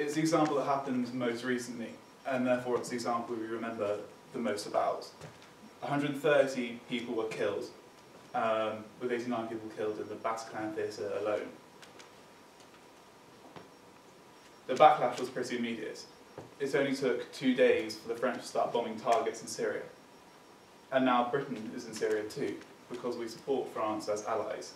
It's the example that happened most recently, and therefore it's the example we remember the most about. 130 people were killed, with 89 people killed in the Bataclan theatre alone. The backlash was pretty immediate. It only took 2 days for the French to start bombing targets in Syria. And now Britain is in Syria too, because we support France as allies.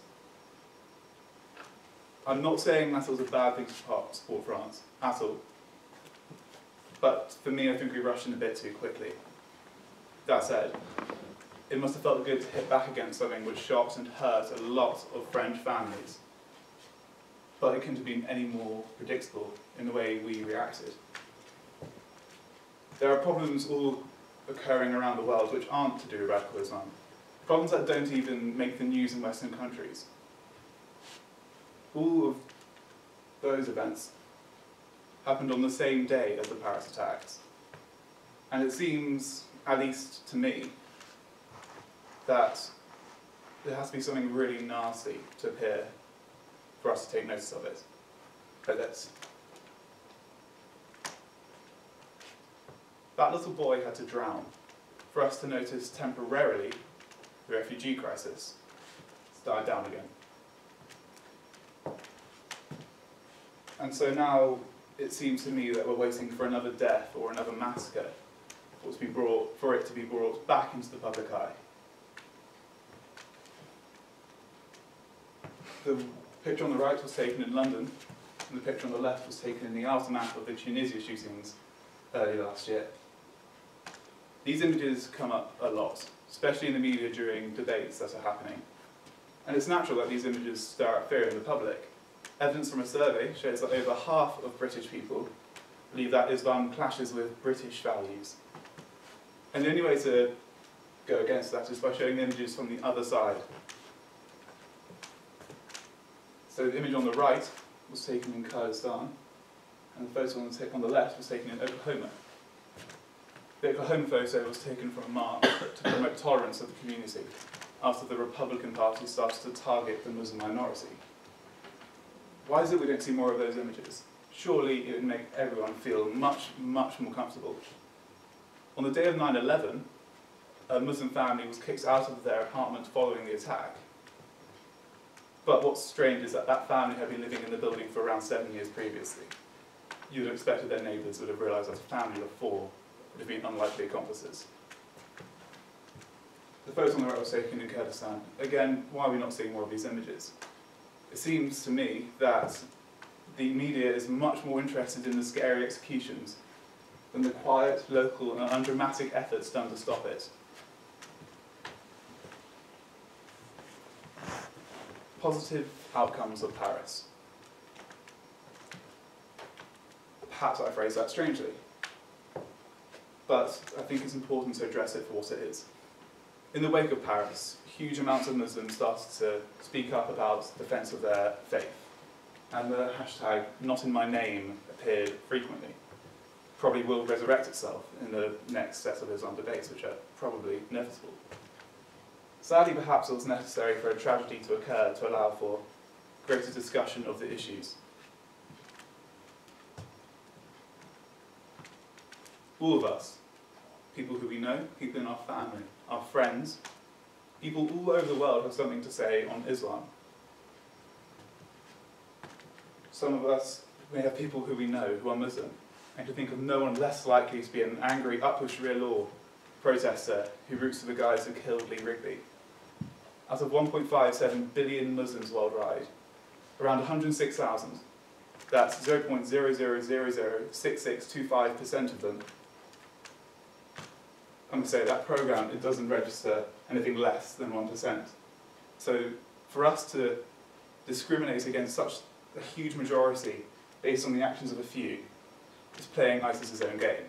I'm not saying that it was a bad thing to support France, at all. But for me, I think we rushed in a bit too quickly. That said, it must have felt good to hit back against something which shocked and hurt a lot of French families. But it couldn't have been any more predictable in the way we reacted. There are problems all occurring around the world which aren't to do with radical Islam. Problems that don't even make the news in Western countries. All of those events happened on the same day as the Paris attacks. And it seems, at least to me, that there has to be something really nasty to appear for us to take notice of it. Like this. That little boy had to drown for us to notice temporarily the refugee crisis. It's died down again. And so now it seems to me that we're waiting for another death or another massacre for it to be brought back into the public eye. The picture on the right was taken in London, and the picture on the left was taken in the aftermath of the Tunisia shootings early last year. These images come up a lot, especially in the media during debates that are happening. And it's natural that these images stir up fear in the public. Evidence from a survey shows that over half of British people believe that Islam clashes with British values. And the only way to go against that is by showing images from the other side. So the image on the right was taken in Kurdistan, and the photo on the left was taken in Oklahoma. The Oklahoma photo was taken from a march to promote tolerance of the community after the Republican Party started to target the Muslim minority. Why is it we don't see more of those images? Surely it would make everyone feel much, much more comfortable. On the day of 9/11, a Muslim family was kicked out of their apartment following the attack. But what's strange is that that family had been living in the building for around 7 years previously. You would have expected their neighbours would have realised that a family of 4 would have been unlikely accomplices. The photo on the right was taken in Kurdistan. Again, why are we not seeing more of these images? It seems to me that the media is much more interested in the scary executions than the quiet, local and undramatic efforts done to stop it. Positive outcomes of Paris. Perhaps I phrase that strangely, but I think it's important to address it for what it is. In the wake of Paris, huge amounts of Muslims started to speak up about the defence of their faith, and the hashtag #NotInMyName appeared frequently. Probably will resurrect itself in the next set of Islam debates, which are probably inevitable. Sadly, perhaps it was necessary for a tragedy to occur to allow for greater discussion of the issues. All of us, people who we know, people in our family, our friends, people all over the world have something to say on Islam. Some of us may have people who we know who are Muslim, and to think of no one less likely to be an angry up-for-Sharia law protester who roots for the guys who killed Lee Rigby. Out of 1.57 billion Muslims worldwide, around 106,000, that's 0.00006625% of them. I'm going to say that program, it doesn't register anything less than 1%. So for us to discriminate against such a huge majority based on the actions of a few is playing ISIS's own game.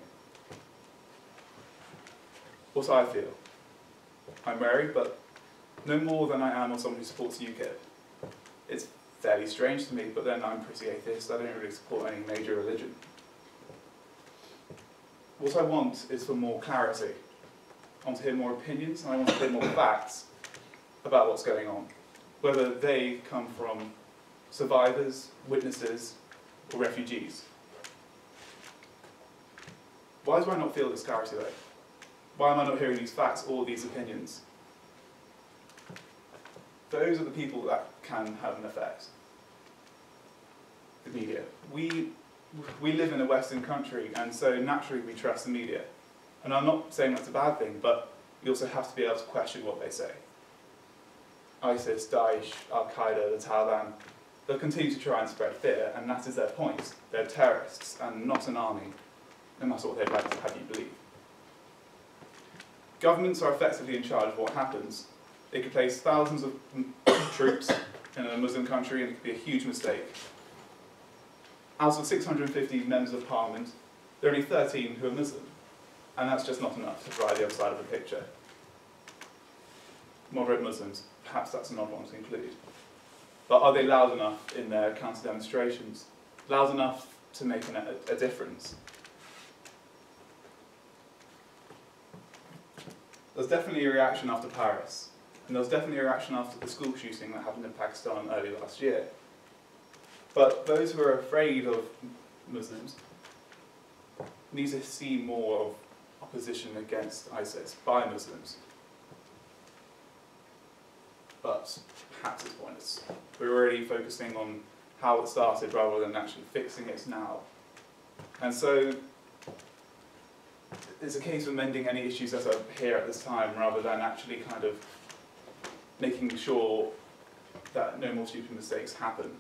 What I feel, I'm wary, but no more than I am on someone who supports UKIP. It's fairly strange to me, but then I'm pretty atheist. I don't really support any major religion. What I want is for more clarity. I want to hear more opinions, and I want to hear more facts about what's going on, whether they come from survivors, witnesses, or refugees. Why do I not feel this clarity though? Why am I not hearing these facts or these opinions? Those are the people that can have an effect. The media. We live in a Western country, and so naturally we trust the media. And I'm not saying that's a bad thing, but you also have to be able to question what they say. ISIS, Daesh, Al-Qaeda, the Taliban, they'll continue to try and spread fear, and that is their point. They're terrorists and not an army, and that's what they'd like to have you believe. Governments are effectively in charge of what happens. They could place thousands of troops in a Muslim country and it could be a huge mistake. Out of 650 members of parliament, there are only 13 who are Muslim, and that's just not enough to drive the other side of the picture. Moderate Muslims, perhaps that's an odd one to include. But are they loud enough in their counter demonstrations? Loud enough to make a difference? There's definitely a reaction after Paris, and there was definitely a reaction after the school shooting that happened in Pakistan early last year. But those who are afraid of Muslims need to see more of opposition against ISIS by Muslims. But perhaps it's pointless. We're already focusing on how it started rather than actually fixing it now. And so it's a case of mending any issues that are here at this time rather than actually kind of making sure that no more stupid mistakes happen.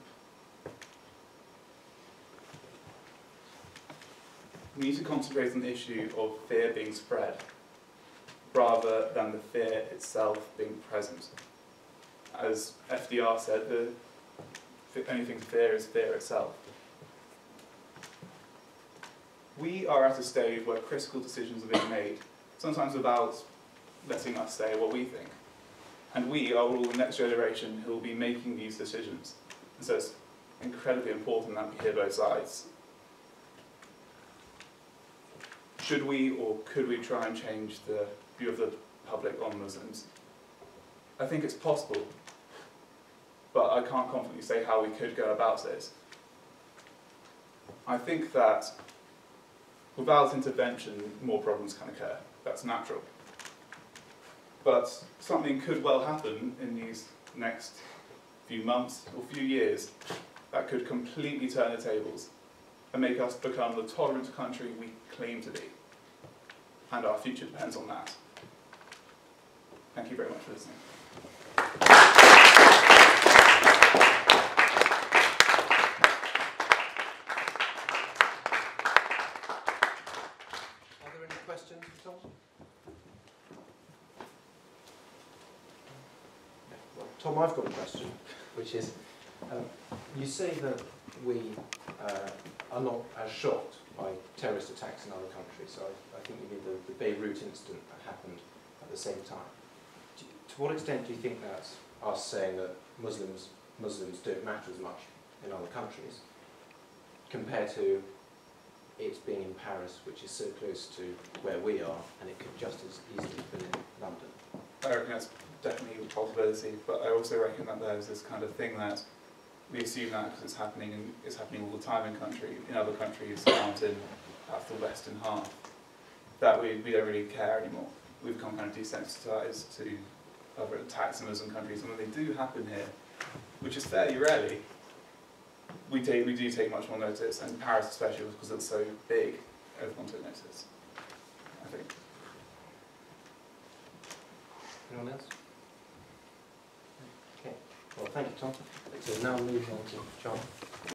We need to concentrate on the issue of fear being spread rather than the fear itself being present. As FDR said, the only thing to fear is fear itself. We are at a stage where critical decisions are being made, sometimes without letting us say what we think. And we are all the next generation who will be making these decisions. And so it's incredibly important that we hear both sides. Should we or could we try and change the view of the public on Muslims? I think it's possible, but I can't confidently say how we could go about it. I think that without intervention, more problems can occur. That's natural. But something could well happen in these next few months or few years that could completely turn the tables and make us become the tolerant country we claim to be. And our future depends on that. Thank you very much for listening. Are there any questions at all? Well, Tom, I've got a question, which is, you say that we are not as shocked by terrorist attacks in other countries. So I think you mean the Beirut incident that happened at the same time. To what extent do you think that's us saying that Muslims don't matter as much in other countries, compared to it being in Paris, which is so close to where we are, and it could just as easily have been in London? I reckon that's definitely a possibility, but I also reckon that there's this kind of thing that we assume that because it's happening all the time in other countries around in perhaps the western half, that we don't really care anymore. We've become kind of desensitized to other attacks in Muslim countries, and when they do happen here, which is fairly rarely, we do take much more notice, and Paris especially because it's so big, everyone took notice, I think. Anyone else? Okay. Well, thank you, Tom. So now moving on to John.